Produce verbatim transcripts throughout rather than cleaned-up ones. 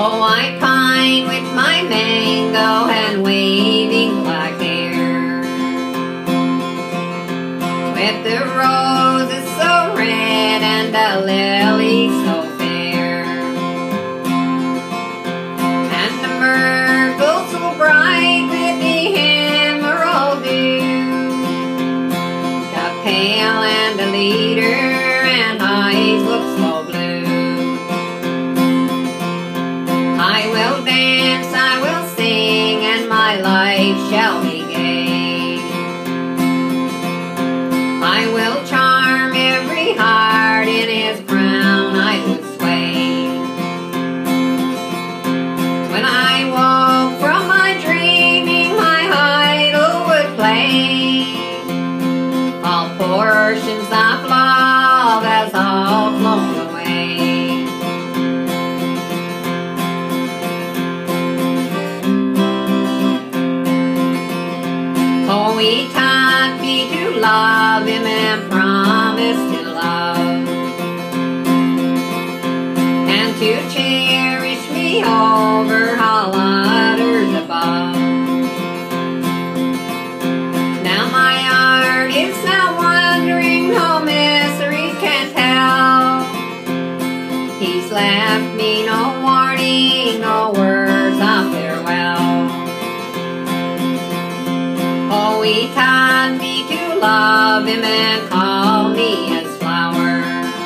Oh, I pine with my mango and waving black hair, with the roses so red and the lilies so fair, and the myrtle so bright with the emerald dew, the pale and the leader and eyes look so blue. I will dance, I will sing, and my life shall be gay. I will charm every heart, in his crown I would sway. When I woke from my dreaming, my idol would play. All portions of love has all flown away. Oh, he taught me to love him and promised to love, and to cherish me over all others above. Now my heart is now wondering, no misery can tell. He's left me no warning, no words of farewell. Oh, he taught me to love him and call me his flower,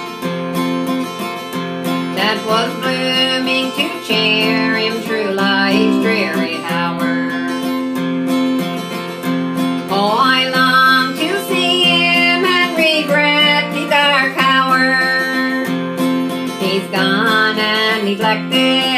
that was blooming to cheer him through life's dreary hour. Oh, I long to see him and regret the dark hour. He's gone and neglected